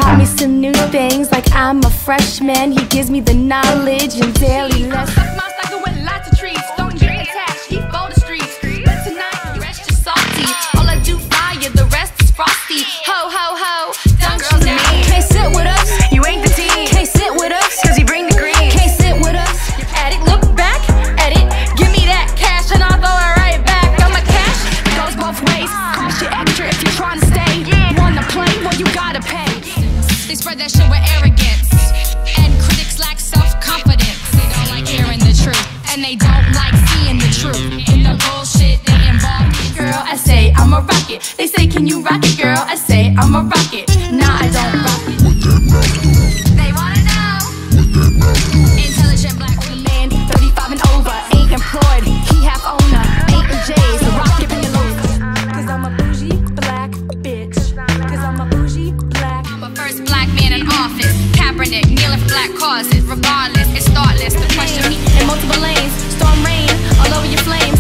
taught me some new things, like I'm a freshman. He gives me the knowledge and daily lessons. My cycle with lots of trees. Don't get attached, he fold the streets. But tonight, the rest just salty. All I do fire, the rest is frosty. Ho, ho, ho, don't you know? Can't sit with us, You ain't the team. can't sit with us, Cause you bring the green. can't sit with us. Addict, look back at it. Give me that cash and I'll throw it right back. I'm a cash, it goes both ways. Cost you extra if you're trying to stay. Wanna play? Well, you gotta pay. They spread that shit with arrogance, and critics lack self-confidence. They don't like hearing the truth, and they don't like seeing the truth. In the bullshit they involve. Girl, I say I'm a rocket. They say, can you rock it, girl? I say I'm a rocket. Nah, I don't rock it. They wanna know. Intelligent black Man, 35 and over, ain't employed. He half owner, ain't in J's. A rocket in your loaf. Cause I'm a bougie black bitch. Cause I'm a bougie black. I'm a first black man in office. Kaepernick, kneeling for black causes. Regardless, it's thoughtless to question me. In multiple lanes, storm rain all over your flames.